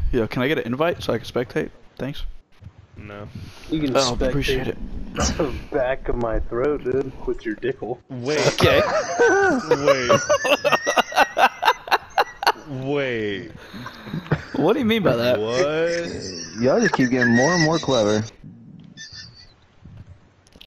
Yo, can I get an invite so I can spectate? Thanks. No. You can Appreciate it. the back of my throat, dude, with your dickle. Wait. Okay. Wait. What do you mean by that? What? Y'all just keep getting more and more clever.